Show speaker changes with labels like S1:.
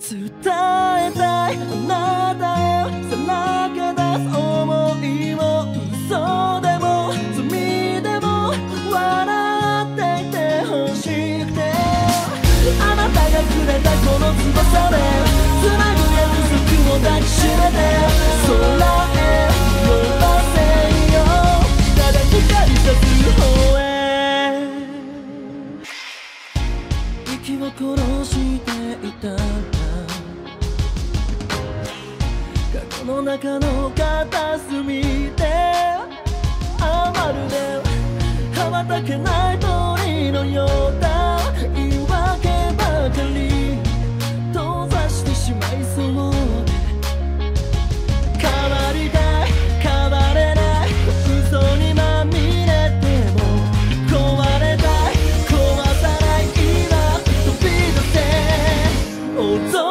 S1: 伝えたいあなたへさらけ出す想いも嘘でも罪でも笑っていてほしくてあなたがくれたこの翼でつなぐ約束を抱きしめて空へ伸ばせよただ光さす方へ息を殺していた過去の中の片隅でまるで羽ばたけない鳥のようだ言い訳ばかり閉ざしてしまいそう変わりたい変われない嘘にまみれても壊れたい壊さない今飛び出せ